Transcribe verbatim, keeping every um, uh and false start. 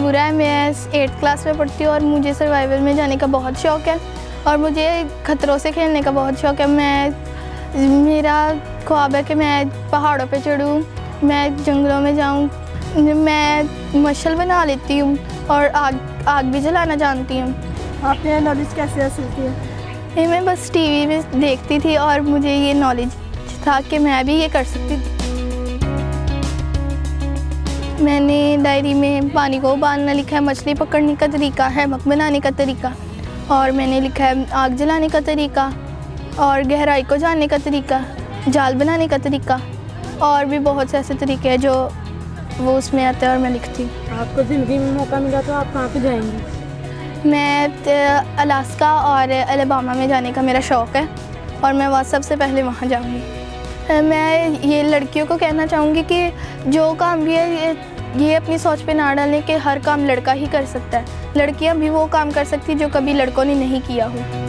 नूरा है, मैं एट्थ क्लास में पढ़ती हूँ और मुझे सर्वाइवल में जाने का बहुत शौक़ है और मुझे खतरों से खेलने का बहुत शौक़ है। मैं मेरा ख्वाब है कि मैं पहाड़ों पे चढ़ूँ, मैं जंगलों में जाऊँ, मैं मशल बना लेती हूँ और आग आग भी जलाना जानती हूँ। आपने यह नॉलेज कैसे हासिल किया? ये मैं बस टीवी में देखती थी और मुझे ये नॉलेज था कि मैं भी ये कर सकती थी। मैंने डायरी में पानी को उबालना लिखा है, मछली पकड़ने का तरीका है, मक बनाने का तरीका, और मैंने लिखा है आग जलाने का तरीका और गहराई को जानने का तरीका, जाल बनाने का तरीका, और भी बहुत से ऐसे तरीके हैं जो वो उसमें आते हैं और मैं लिखती हूँ। आपको ज़िंदगी में मौका मिला तो आप कहाँ पे जाएंगी? मैं अलास्का और अलबामा में जाने का मेरा शौक़ है और मैं वहाँ सबसे पहले वहाँ जाऊँगी। मैं ये लड़कियों को कहना चाहूँगी कि जो काम भी है ये, ये अपनी सोच पे ना डालें कि हर काम लड़का ही कर सकता है। लड़कियाँ भी वो काम कर सकती जो कभी लड़कों ने नहीं किया हो।